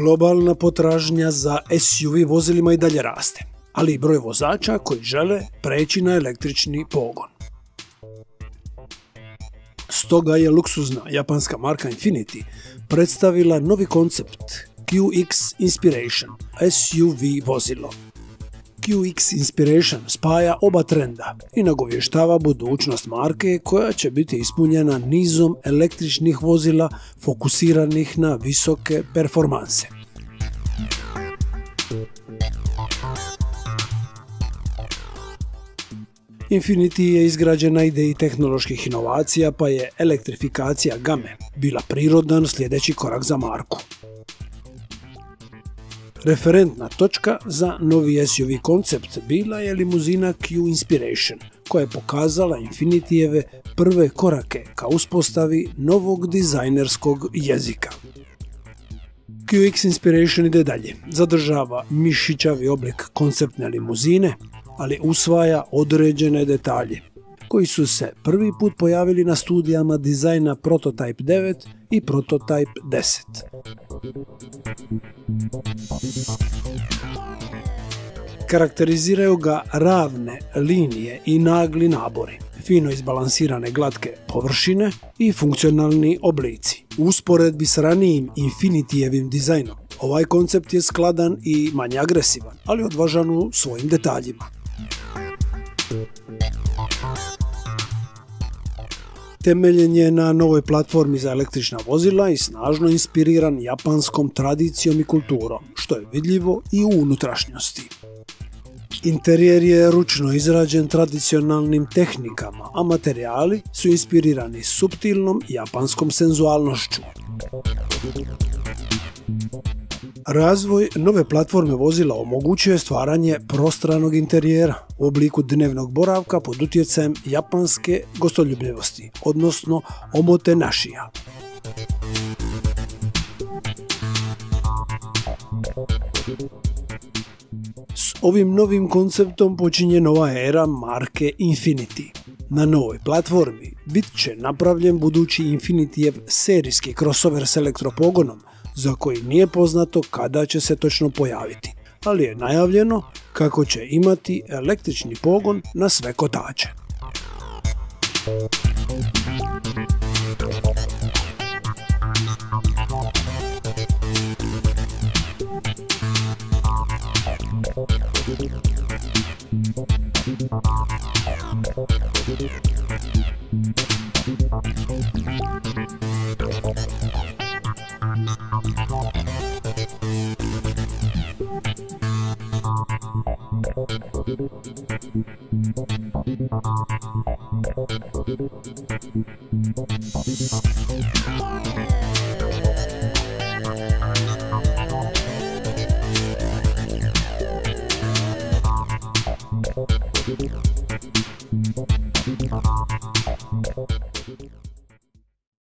Globalna potražnja za SUV vozilima i dalje raste, ali i broj vozača koji žele preći na električni pogon. Stoga je luksuzna japanska marka Infiniti predstavila novi koncept QX Inspiration SUV vozilo. QX Inspiration spaja oba trenda i nagovještava budućnost marke koja će biti ispunjena nizom električnih vozila fokusiranih na visoke performanse. Infiniti je izgrađen na ideji tehnoloških inovacija, pa je elektrifikacija game bila prirodan sljedeći korak za marku. Referentna točka za novi SUV koncept bila je limuzina Q Inspiration, koja je pokazala Infinitijeve prve korake ka uspostavi novog dizajnerskog jezika. QX Inspiration ide dalje, zadržava mišićavi oblik konceptne limuzine, ali usvaja određene detalje, koji su se prvi put pojavili na studijama dizajna Prototype 9 i Prototype 10. Karakteriziraju ga ravne linije i nagli nabori, fino izbalansirane glatke površine i funkcionalni oblici. U usporedbi s ranijim Infinitijevim dizajnom, ovaj koncept je skladan i manje agresivan, ali odvažan u svojim detaljima. Temeljen je na novoj platformi za električna vozila i snažno inspiriran japanskom tradicijom i kulturom, što je vidljivo i u unutrašnjosti. Interijer je ručno izrađen tradicionalnim tehnikama, a materijali su inspirirani suptilnom japanskom senzualnošću. Razvoj nove platforme vozila omogućuje stvaranje prostranog interijera u obliku dnevnog boravka pod utjecajem japanske gostoljubljivosti, odnosno omotenašija. S ovim novim konceptom počinje nova era marke Infiniti. Na novoj platformi bit će napravljen budući Infinitijev serijski crossover s elektropogonom, za koji nije poznato kada će se točno pojaviti, ali je najavljeno kako će imati električni pogon na sve kotače.